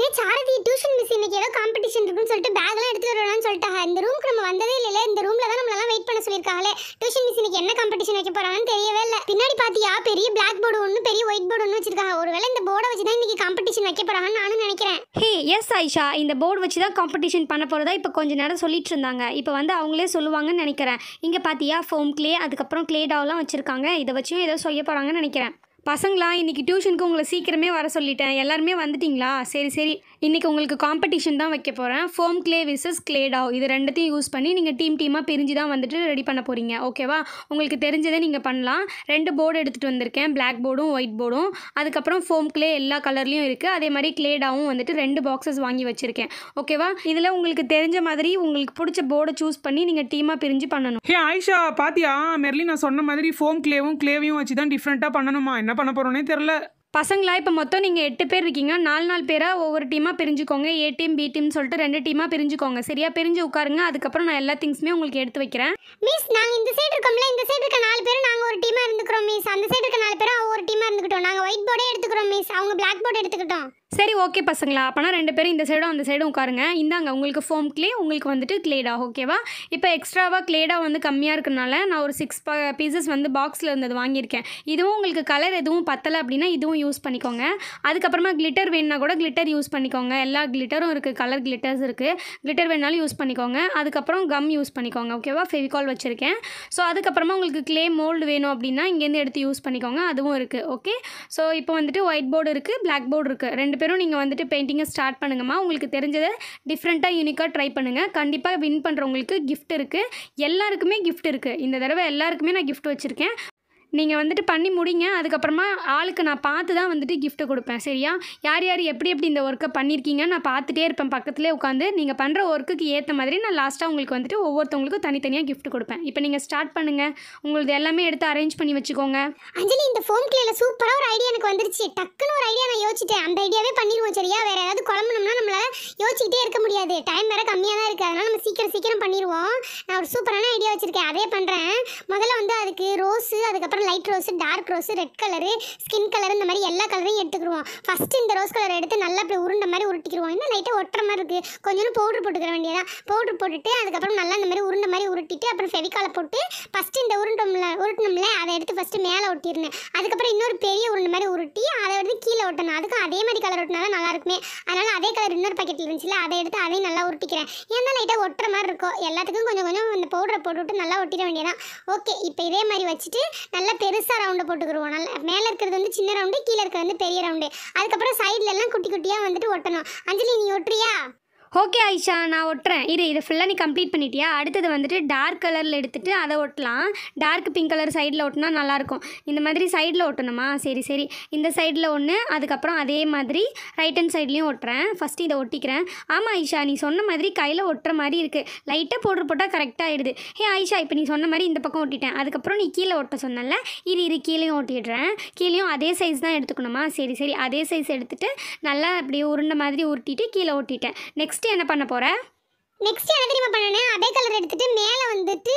சாரதி tuition miss இன்னைக்கு ஏதோ competition இருக்குன்னு சொல்லிட்டு பேக்லாம் எடுத்து வரணும்னு சொல்லிட்டாங்க. இந்த ரூமுக்கு நம்ம வந்ததே இல்லைல, இந்த ரூம்ல தான் நம்மளெல்லாம் வெயிட் பண்ண சொல்லிருக்காங்களே. டியூஷன் மிஸ் இன்னைக்கு என்ன காம்படிஷன் வைக்க போறாங்கன்னு தெரியவே இல்லை. பின்னாடி பாத்தியா பெரிய பிளாக் போர்டு ஒன்று பெரிய ஒயிட் போர்டு ஒன்று வச்சிருக்காங்க. ஒருவேளை இந்த போர்டை வச்சு தான் இன்னைக்கு காம்படிஷன் வைக்க போறாங்கன்னு நானும் நினைக்கிறேன். ஹே எஸ் ஆயிஷா, இந்த போர்டு வச்சு தான் காம்படிஷன் பண்ண போகிறதா இப்போ கொஞ்ச நேரம் சொல்லிட்டு இருந்தாங்க. இப்போ வந்து அவங்களே சொல்லுவாங்கன்னு நினைக்கிறேன். இங்கே பார்த்தியா ஃபோம் கிளே, அதுக்கப்புறம் கிளே டால்லாம் வச்சுருக்காங்க. இதை வச்சும் ஏதோ செய்ய போகிறாங்கன்னு நினைக்கிறேன். பசங்களா, இன்றைக்கி டியூஷனுக்கு உங்களை சீக்கிரமே வர சொல்லிட்டேன். எல்லாருமே வந்துட்டிங்களா? சரி சரி, இன்றைக்கி உங்களுக்கு காம்படிஷன் தான் வைக்க போகிறேன். Foam clay versus clay dough, இது ரெண்டுத்தையும் யூஸ் பண்ணி நீங்கள் டீமாக பிரிஞ்சு தான் வந்துட்டு ரெடி பண்ண போகிறீங்க. ஓகேவா? உங்களுக்கு தெரிஞ்சதை நீங்கள் பண்ணலாம். 2 போர்டு எடுத்துகிட்டு வந்திருக்கேன், பிளாக் போர்டும் ஒயிட் போர்டும். அதுக்கப்புறம் ஃபோம் கிளே எல்லா கலர்லேயும் இருக்குது. அதே மாதிரி கிளே டாவும் வந்துட்டு 2 பாக்ஸஸ் வாங்கி வச்சுருக்கேன். ஓகேவா? இதில் உங்களுக்கு தெரிஞ்ச மாதிரி உங்களுக்கு பிடிச்ச போர்டை சூஸ் பண்ணி நீங்கள் டீமாக பிரிஞ்சு பண்ணணும். ஹே ஆயிஷா, பாத்தியா மெர்லி நான் சொன்ன மாதிரி ஃபோம் கிளேவையும் வச்சு தான் டிஃப்ரெண்ட்டாக பண்ணணுமா? என்ன பண்ண போகிறோன்னே தெரில. பசங்களா, இப்போ மொத்தம் நீங்கள் 8 பேர் இருக்கீங்க. 4 பேராக ஒவ்வொரு டீமாக பிரிஞ்சுக்கோங்க. ஏ டீம் பி டீம் சொல்லிட்டு 2 டீமாக பிரிஞ்சுக்கோங்க. சரியா? பிரிஞ்சு உட்காருங்க. அதுக்கப்புறம் நான் எல்லா திங்ஸுமே உங்களுக்கு எடுத்து வைக்கிறேன். மிஸ், நாங்கள் இந்த சைடு இருக்கோம்ல, இந்த சைடு இருக்க 4 பேரும் நாங்கள் ஒரு டீமாக இருந்துக்கிறோம் மிஸ். அந்த சைடு இருக்க 4 பேரும் ஒவ்வொரு டீமாக இருந்துக்கிட்டோம். நாங்கள் ஒயிட் போர்டே எடுத்துக்கிறோம் மிஸ், அவங்க பிளாக் போர்டு எடுத்துக்கிட்டோம். சரி ஓகே பசங்களா, அப்போனா 2 பேரும் இந்த சைடும் அந்த சைடும் உட்காருங்க. இந்தாங்க உங்களுக்கு ஃபோம் கிளே, உங்களுக்கு வந்துட்டு கிளேடா. ஓகேவா? இப்போ எக்ஸ்ட்ராவாக கிளேடா வந்து கம்மியாக இருக்கனால நான் ஒரு 6 பீசஸ் வந்து பாக்ஸில் இருந்தது வாங்கியிருக்கேன். இதுவும் உங்களுக்கு கலர் எதுவும் பத்தலை அப்படின்னா இதுவும் யூஸ் பண்ணிக்கோங்க. அதுக்கப்புறமா கிளிட்டர் வேணுன்னா கூட கிளிட்டர் யூஸ் பண்ணிக்கோங்க. எல்லா கிளிட்டரும் இருக்குது, கலர் கிளிட்டர்ஸ் இருக்குது. கிளிட்டர் வேணாலும் யூஸ் பண்ணிக்கோங்க. அதுக்கப்புறம் கம் யூஸ் பண்ணிக்கோங்க. ஓகேவா? ஃபெவிகால் வச்சுருக்கேன். ஸோ அதுக்கப்புறமா உங்களுக்கு கிளே மோல்டு வேணும் அப்படின்னா இங்கேருந்து எடுத்து யூஸ் பண்ணிக்கோங்க. அதுவும் இருக்குது. ஓகே, ஸோ இப்போ வந்துட்டு ஒயிட் போர்டு இருக்குது, பிளாக் போர்டு இருக்குது. 2 பேரும் நீங்கள் வந்துட்டு பெயிண்டிங்கை ஸ்டார்ட் பண்ணுங்கம்மா. உங்களுக்கு தெரிஞ்சதை டிஃப்ரெண்ட்டாக யூனிக்காக ட்ரை பண்ணுங்கள். கண்டிப்பாக வின் பண்ணுறவங்களுக்கு கிஃப்ட் இருக்குது. எல்லாருக்குமே கிஃப்ட் இருக்குது. இந்த தடவை எல்லாருக்குமே நான் கிஃப்ட் வச்சுருக்கேன். நீங்கள் வந்துட்டு பண்ணி முடிங்க. அதுக்கப்புறமா ஆளுக்கு நான் பார்த்து தான் வந்துட்டு கிஃப்ட்டு கொடுப்பேன். சரியா? யார் யார் எப்படி எப்படி இந்த ஒர்க்கை பண்ணியிருக்கீங்க நான் பார்த்துட்டே இருப்பேன் பக்கத்துலேயே உட்காந்து. நீங்கள் பண்ணுற ஒர்க்குக்கு ஏற்ற மாதிரி நான் லாஸ்ட்டாக உங்களுக்கு வந்துட்டு ஒவ்வொருத்தவங்களுக்கும் தனித்தனியாக கிஃப்ட் கொடுப்பேன். இப்போ நீங்கள் ஸ்டார்ட் பண்ணுங்கள். உங்களுக்கு எல்லாமே எடுத்து அரேஞ்ச் பண்ணி வச்சுக்கோங்க. அஞ்சலி, இந்த ஃபோம் கிளேல சூப்பராக ஒரு ஐடியா எனக்கு வந்துருச்சு. டக்குன்னு ஒரு ஐடியா நான் யோசிச்சிட்டேன். அந்த ஐடியாவே பண்ணிடுவோம். சரியா? வேறு ஏதாவது குழம்புனோம்னா நம்மளால் யோசிச்சுக்கிட்டே இருக்க முடியாது. டைம் வேறு கம்மியாக தான் இருக்குது. அதனால் நம்ம சீக்கிரம் பண்ணிடுவோம். நான் ஒரு சூப்பரான ஐடியா வச்சுருக்கேன், அதே பண்ணுறேன். முதல்ல வந்து அதுக்கு ரோஸு, அதுக்கப்புறம் light rose, dark rose, red colour, skin colour, இந்த மாதிரி எல்லா கலரையும் எடுத்துக்கிடுவோம். ஃபஸ்ட்டு இந்த ரோஸ் கலர் எடுத்து நல்லா அப்படி உருண்டை மாதிரி உருட்டிக்கிடுவோம். இன்னும் லைட்டாக ஒட்டுற மாதிரி இருக்குது. கொஞ்சம் பவுட்ரு போட்டுக்கிற வேண்டியதான். பவுட்ரு போட்டுட்டு அதுக்கப்புறம் நல்லா இந்த மாதிரி உருண்டை மாதிரி உருட்டிட்டு அப்புறம் ஃபெவிகாலை போட்டு ஃபஸ்ட்டு இந்த உருட்டணும்ல அதை எடுத்து ஃபஸ்ட்டு மேலே ஒட்டிருந்தேன். அதுக்கப்புறம் இன்னொரு பெரிய உருண்டை மாதிரி உருட்டி அதை எடுத்து கீழே ஒட்டணும். அதுக்கும் அதே மாதிரி கலர் ஒட்டினா தான் நல்லா இருக்குமே. அதனால் அதே கலர் இன்னொரு பாக்கெட்டில் இருந்துச்சுல, அதை எடுத்து அதையும் நல்லா உருட்டிக்கிறேன். ஏன்னா லைட்டாக ஒட்டுற மாதிரி இருக்கும். எல்லாத்துக்கும் கொஞ்சம் கொஞ்சம் அந்த பவுடரை போட்டுவிட்டு நல்லா ஒட்டிட வேண்டியதான். ஓகே, இப்போ இதே மாதிரி வச்சுட்டு நல்லா பெருசாக ரவுண்டை போட்டுக்கிடுவோம். நல்லா மேலே இருக்கிறது வந்து சின்ன ரவுண்டு, கீழே இருக்கிறது வந்து பெரிய ரவுண்டு. அதுக்கப்புறம் சைட்ல எல்லாம் குட்டி குட்டியாக வந்துட்டு ஒட்டணும். அஞ்சலி, நீ ஒட்டுறியா? ஓகே ஆயிஷா, நான் ஒட்டுறேன். இதை ஃபுல்லாக நீ கம்ப்ளீட் பண்ணிட்டியா? அடுத்தது வந்துட்டு டார்க் கலரில் எடுத்துகிட்டு அதை ஒட்டலாம். டார்க் பிங்க் கலர் சைடில் ஒட்டினா நல்லாயிருக்கும். இந்த மாதிரி சைடில் ஒட்டணுமா? சரி சரி, இந்த சைடில் ஒன்று, அதுக்கப்புறம் அதே மாதிரி ரைட் ஹேண்ட் சைட்லேயும் ஒட்டுறேன். ஃபஸ்ட்டு இதை ஒட்டிக்கிறேன். ஆமாம் ஆயிஷா, நீ சொன்ன மாதிரி கையில் ஒட்டுற மாதிரி இருக்குது. லைட்டாக பவுடர் போட்டால் கரெக்டாக ஆகிடுது. ஆயிஷா, இப்போ நீ சொன்ன மாதிரி இந்த பக்கம் ஒட்டிட்டேன். அதுக்கப்புறம் நீ கீழே ஒட்ட சொன்னல, இரு கீழேயும் ஒட்டிடுறேன். கீழேயும் அதே சைஸ் தான் எடுத்துக்கணுமா? சரி சரி, அதே சைஸ் எடுத்துகிட்டு நல்லா அப்படியே உருண்டை மாதிரி உருட்டிட்டு கீழே ஒட்டிட்டேன். நெக்ஸ்ட் என்ன பண்ண போற? நெக்ஸ்ட் என்ன தெரியுமா பண்ணணும்? அதே கலர் எடுத்துட்டு மேலே வந்துட்டு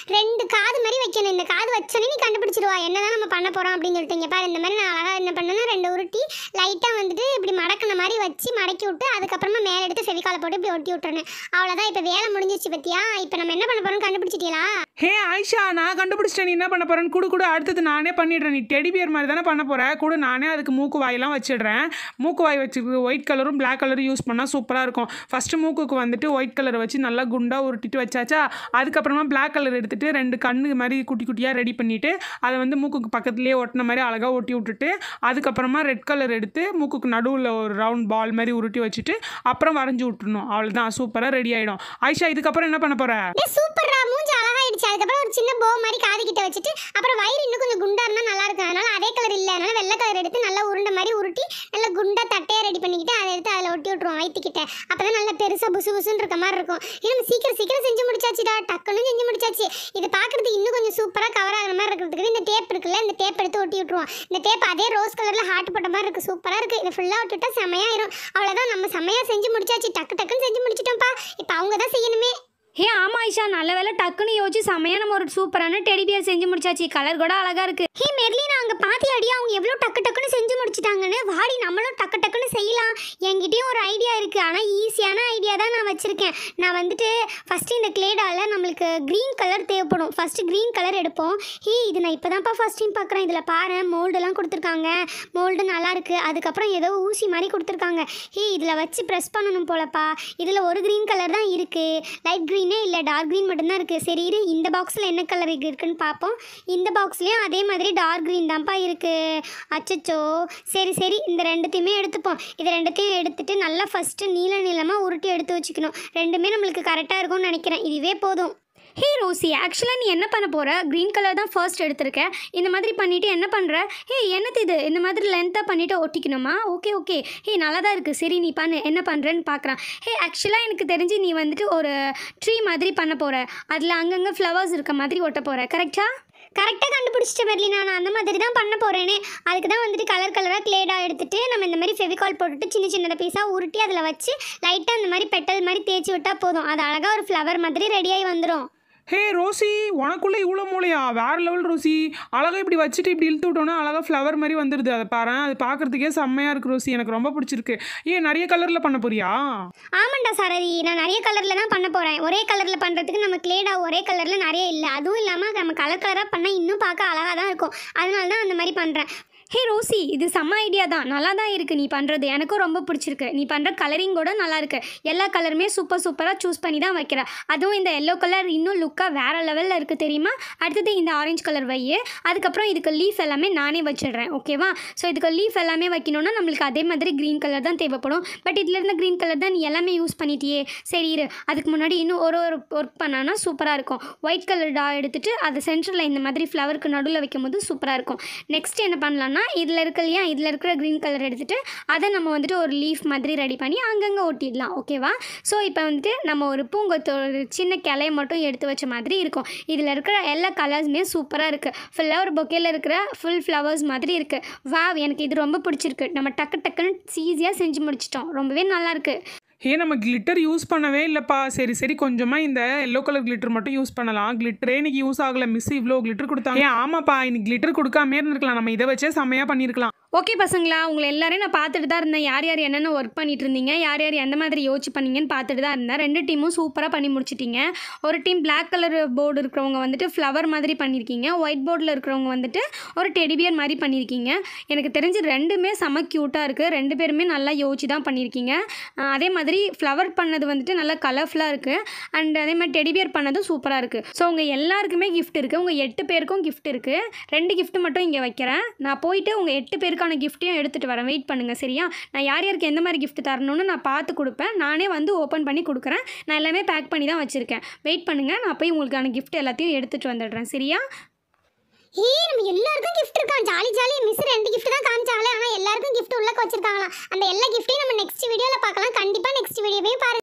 2 காது மாதிரி வைக்கணும். இந்த காது வச்சோன்னே நீ கண்டுபிடிச்சிடுவா என்னதான் நம்ம பண்ண போகிறோம் அப்படின்னு சொல்லிட்டு. பாரு, இந்த மாதிரி நான் அழகாக என்ன பண்ணேன்னா 2 உருட்டி லைட்டாக வந்துட்டு இப்படி மடக்கின மாதிரி வச்சு மடக்கி விட்டு அதுக்கப்புறமா மேலே எடுத்து ஃபெவிகாலை போட்டு இப்படி ஒட்டி விட்டுறேன். அவ்வளோதான், இப்போ வேலை முடிஞ்சிச்சு. பத்தியா? இப்போ நம்ம என்ன பண்ண போகிறோம்னு கண்டுபிடிச்சிட்டீங்களா? ஹே ஆயிஷா, நான் கண்டுபிடிச்சிட்டேன். நீ என்ன பண்ண போகிறேன்னு கூட அடுத்தது நானே பண்ணிடுறேன். நீ டெடி பியர் மாதிரி தானே பண்ண போகிற. கூட நானே அதுக்கு மூக்கு வாயெல்லாம் வச்சிடுறேன். மூக்கு வாய் வச்சு ஒயிட் கலரும் பிளாக் கலரும் யூஸ் பண்ணால் சூப்பராக இருக்கும். ஃபஸ்ட்டு மூக்குக்கு வந்துட்டு ஒயிட் கலரை வச்சு நல்லா குண்டாக உருட்டிட்டு வச்சாச்சா, அதுக்கப்புறமா பிளாக் கலர் எடுத்துகிட்டு 2 கண்ணு மாதிரி குட்டி குட்டியாக ரெடி பண்ணிவிட்டு அதை வந்து மூக்குக்கு பக்கத்துலேயே ஒட்டின மாதிரி அழகாக ஒட்டி விட்டுட்டு அதுக்கப்புறமா ரெட் கலர் எடுத்து மூக்குக்கு நடுவில் ஒரு ரவுண்ட் பால் மாதிரி உருட்டி வச்சுட்டு அப்புறம் வரைஞ்சி விட்டுருணும். அவ்வளோதான், சூப்பராக ரெடி ஆகிடும். ஆயிஷா, இதுக்கப்புறம் என்ன பண்ண போகிற? சூப்பரா, மூஞ்சி அழகாயிடுச்சு. அதுக்கப்புறம் ஒரு சின்ன போ மாதிரி காது கிட்ட வச்சுட்டு அப்புறம் வயிறு இன்னும் கொஞ்சம் குண்டா இருந்தால் நல்லா இருக்கும். அதனால அதே கலர் இல்லை, அதனால வெள்ளை கலர் எடுத்து நல்லா உருண்டை மாதிரி உருட்டி நல்லா குண்டா தட்டையாக ரெடி பண்ணிக்கிட்டு அதை எடுத்து அதில் ஒட்டி விட்டுருவோம் வயிற்றுக்கிட்ட. அப்போ தான் நல்லா பெருசாக புசுன்னு இருக்க மாதிரி இருக்கும். நம்ம சீக்கிரம் செஞ்சு முடிச்சாச்சுடா. டக்குன்னு செஞ்சு முடிச்சாச்சு. இது பார்க்குறதுக்கு இன்னும் கொஞ்சம் சூப்பராக கவர் ஆகிற மாதிரி இருக்கிறதுக்கு இந்த டேப் இருக்குல்ல, இந்த டேப் எடுத்து ஒட்டி விட்டுருவோம். இந்த டேப் அதே ரோஸ் கலரில் ஹார்ட் போட்ட மாதிரி இருக்குது. சூப்பராக இருக்குது. இதை ஃபுல்லாக ஒட்டிவிட்டா செமையாயிரும். அவ்வளோதான், நம்ம செமையாக செஞ்சு முடிச்சாச்சு. டக்குன்னு செஞ்சு முடிச்சிட்டோம்ப்பா. இப்போ அவங்க தான் செய்யணுமே. ஹே ஆமா ஐஷா, நல்ல வேலை டக்குன்னு யோசிச்சு செமையா நம்ம ஒரு சூப்பரான டெடி பியர் செஞ்சு முடிச்சாச்சு. கலர் கூட அழகா இருக்கு. ஹே மெர்லினா, அங்க பாத்தியாடி அவங்க எவ்வளோ டக்குன்னு செஞ்சு முடிச்சிட்டாங்கன்னு. வாடி நம்மளும் டக்குன்னு செய்யலாம். என்கிட்டயும் ஒரு ஐடியா இருக்கு, ஆனால் ஈஸியான ஐடியா தான் நான் வச்சிருக்கேன். நான் வந்துட்டு ஃபர்ஸ்ட் இந்த கிளேடால நம்மளுக்கு க்ரீன் கலர் தேவைப்படும். ஃபர்ஸ்ட் க்ரீன் கலர் எடுப்போம். ஹே இது நான் இப்போதான்ப்பா ஃபர்ஸ்ட் டைம் பார்க்குறேன். இதில் பாரு மோல்டெல்லாம் கொடுத்துருக்காங்க. மோல்டு நல்லா இருக்கு. அதுக்கப்புறம் ஏதோ ஊசி மாதிரி கொடுத்துருக்காங்க. ஹே இதில் வச்சு ப்ரெஸ் பண்ணணும் போலப்பா. இதில் ஒரு க்ரீன் கலர் தான் இருக்கு, லைட் க்ரீன் இல்லை டார்க் க்ரீன் மட்டும்தான் இருக்குது. சரி இரு, இந்த பாக்ஸில் என்ன கலர் இருக்குன்னு பார்ப்போம். இந்த பாக்ஸ்லேயும் அதே மாதிரி டார்க் க்ரீன் தான்ப்பா இருக்குது. அச்சச்சோ, சரி இந்த ரெண்டுத்தையுமே எடுத்துப்போம். இது ரெண்டுத்தையும் எடுத்துட்டு நல்லா ஃபஸ்ட்டு நீளமாக உருட்டி எடுத்து வச்சுக்கணும். ரெண்டுமே நம்மளுக்கு கரெக்டாக இருக்கும்னு நினைக்கிறேன். இதுவே போதும். ஹே ரோசி, ஆக்சுவலாக நீ என்ன பண்ண போகிற? க்ரீன் கலர் தான் ஃபர்ஸ்ட் எடுத்திருக்க. இந்த மாதிரி பண்ணிவிட்டு என்ன பண்ணுற? ஹே என்னது இது? இந்த மாதிரி லென்த்தாக பண்ணிவிட்டு ஒட்டிக்கணுமா? ஓகே ஹே நல்லா தான் இருக்குது. சரி நீ பண்ணு, என்ன பண்ணுறேன்னு பார்க்குறான். ஹே ஆக்சுவலாக எனக்கு தெரிஞ்சு நீ வந்துட்டு ஒரு ட்ரீ மாதிரி பண்ண போகிற. அதில் அங்கங்கே ஃப்ளவர்ஸ் இருக்க மாதிரி ஒட்ட போகிற. கரெக்டாக கண்டுபிடிச்சிட்ட மெர்லினா, நான் அந்த மாதிரி தான் பண்ண போகிறேனே. அதுக்கு தான் வந்துட்டு கலராக கிளேடாக எடுத்துகிட்டு நம்ம இந்த மாதிரி ஃபெவிகால் போட்டுட்டு சின்ன பீஸாக உருட்டி அதில் வச்சு லைட்டாக இந்த மாதிரி பெட்டல் மாதிரி தேய்ச்சி விட்டால் போதும். அது அழகாக ஒரு ஃப்ளவர் மாதிரி ரெடியாகி வந்துடும். ஹே ரோசி, உனக்குள்ளே இவ்வளோ மூளையா? வேறு லெவல் ரோசி. அழகாக இப்படி வச்சுட்டு இப்படி இழுத்து விட்டோன்னா அழகாக ஃப்ளவர் மாதிரி வந்துடுது. அதை பாரு, அது பார்க்குறதுக்கே செம்மையாக இருக்குது ரோசி. எனக்கு ரொம்ப பிடிச்சிருக்கு. நிறைய கலரில் பண்ண போறியா? ஆமாண்டா சாரதி, நான் நிறைய கலரில் தான் பண்ண போகிறேன். ஒரே கலரில் பண்ணுறதுக்கு நம்ம கிளேடா ஒரே கலரில் நிறைய இல்லை. அதுவும் இல்லாமல் நம்ம கலராக பண்ணால் இன்னும் பார்க்க அழகாக தான் இருக்கும். அதனால தான் அந்த மாதிரி பண்ணுறேன். ஹே ரோசி, இது செம்ம ஐடியா தான். நல்லா தான் இருக்குது நீ பண்ணுறது. எனக்கும் ரொம்ப பிடிச்சிருக்கு. நீ பண்ணுற கலரிங் கூட நல்லா இருக்கு. எல்லா கலருமே சூப்பராக சூஸ் பண்ணி தான் வைக்கிற. அதுவும் இந்த எல்லோ கலர் இன்னும் லுக்காக வேறு லெவலில் இருக்குது தெரியுமா? அடுத்தது இந்த ஆரஞ்சு கலர் வை. அதுக்கப்புறம் இதுக்கு லீஃப் எல்லாமே நானே வச்சிடுறேன். ஓகேவா? ஸோ இதுக்கு லீஃப் எல்லாமே வைக்கணும்னா நம்மளுக்கு அதே மாதிரி க்ரீன் கலர் தான் தேவைப்படும். பட் இதில் இருந்த க்ரீன் கலர் தான் நீ எல்லாமே யூஸ் பண்ணிட்டியே. சரி இரு, அதுக்கு முன்னாடி இன்னும் ஒரு ஒர்க் பண்ணானா சூப்பராக இருக்கும். ஒயிட் கலர் டா எடுத்துகிட்டு அதை சென்டரில் இந்த மாதிரி ஃப்ளவருக்கு நடுவில் வைக்கும் போது சூப்பராக இருக்கும். நெக்ஸ்ட் என்ன பண்ணலான்னா, இதில் இருக்கிற க்ரீன் கலர் எடுத்துகிட்டு அதை நம்ம வந்துட்டு ஒரு லீஃப் மாதிரி ரெடி பண்ணி அங்கங்கே ஒட்டிடலாம். ஓகேவா? ஸோ இப்போ வந்துட்டு நம்ம ஒரு பூங்கொத்தோட சின்ன கிளையை மட்டும் எடுத்து வச்ச மாதிரி இருக்கும். இதில் இருக்கிற எல்லா கலர்ஸுமே சூப்பராக இருக்குது. ஃபுல்லாக ஒரு பொக்கேயில் இருக்கிற ஃபுல் ஃப்ளவர்ஸ் மாதிரி இருக்குது. வா, எனக்கு இது ரொம்ப பிடிச்சிருக்கு. நம்ம டக்குன்னு ஈஸியாக செஞ்சு முடிச்சிட்டோம். ரொம்பவே நல்லாயிருக்கு. நம்ம கிளிட்டர் யூஸ் பண்ணவே இல்லைப்பா. சரி கொஞ்சமாக இந்த எல்லோ கலர் கிளிட்டர் மட்டும் யூஸ் பண்ணலாம். கிளிட்டரே இன்னைக்கு யூஸ் ஆகலை. மிஸ் இவ்வளோ கிளிட்டர் கொடுத்தாங்க. ஆமாப்பா, இன்னைக்கு கிளிட்டர் கொடுக்காமே இருந்திருக்கலாம். நம்ம இதை வச்சே செம்மையாக பண்ணியிருக்கலாம். ஓகே பசங்களா, உங்களை எல்லாரையும் நான் பார்த்துட்டு தான் இருந்தேன். யார் என்னென்ன ஒர்க் பண்ணிட்டு இருந்தீங்க, யார் எந்த மாதிரி யோசிச்சு பண்ணீங்கன்னு பார்த்துட்டு தான் இருந்தேன். 2 டீமும் சூப்பராக பண்ணி முடிச்சிட்டிங்க. ஒரு டீம் பிளாக் கலர் போர்டு இருக்கிறவங்க வந்துட்டு ஃப்ளவர் மாதிரி பண்ணியிருக்கீங்க. ஒயிட் போர்டில் இருக்கிறவங்க வந்துட்டு ஒரு டெடிபியர் மாதிரி பண்ணியிருக்கீங்க. எனக்கு தெரிஞ்சு ரெண்டுமே செம க்யூட்டாக இருக்குது. 2 பேருமே நல்லா யோசிச்சு தான் பண்ணியிருக்கீங்க. அதே மாதிரி ஃப்ளவர் பண்ணது வந்துட்டு நல்லா கலர்ஃபுல்லாக இருக்குது. அண்ட் அதே மாதிரி டெடிபியர் பண்ணதும் சூப்பராக இருக்குது. ஸோ உங்கள் எல்லாருக்குமே கிஃப்ட் இருக்குது. உங்கள் 8 பேருக்கும் கிஃப்ட் இருக்குது. 2 கிஃப்ட் மட்டும் இங்கே வைக்கிறேன். நான் போயிட்டு உங்கள் 8 பேருக்கு கிஃப்ட்டையும் எடுத்துகிட்டு வரேன். வெயிட் பண்ணுங்கள் சரியா? நான் யாருக்கு எந்த மாதிரி கிஃப்ட் தரணும்னு நான் பார்த்து கொடுப்பேன். நானே வந்து ஓப்பன் பண்ணி கொடுக்குறேன். நான் எல்லாமே பேக் பண்ணி தான் வச்சுருக்கேன். வெயிட் பண்ணுங்கள், நான் போய் உங்களுக்கான கிஃப்ட் எல்லாத்தையும் எடுத்துகிட்டு வந்துடுறேன் சரியா? நம்ம எல்லாருக்கும் கிஃப்ட் இருக்கான். ஜாலி மிஸ் 2 கிஃப்ட் தான் காமிச்சாங்களே, ஆனால் எல்லாருக்கும் கிஃப்ட் உள்ள வச்சிருக்காங்களா? அந்த எல்லா கிஃப்ட்டையும் நம்ம நெக்ஸ்ட் வீடியோவில் பார்க்கலாம். கண்டிப்பாக நெக்ஸ்ட் வீடியோவே பாருங்க.